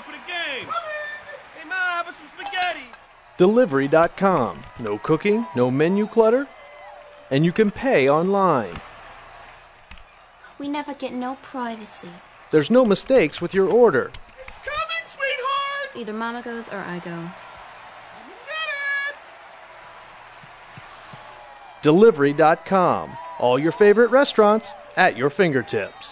up for the game. Hey, Ma, how about some spaghetti? Delivery.com. No cooking, no menu clutter, and you can pay online. We never get no privacy. There's no mistakes with your order. It's coming, sweetheart. Either Mama goes or I go. Delivery.com. All your favorite restaurants at your fingertips.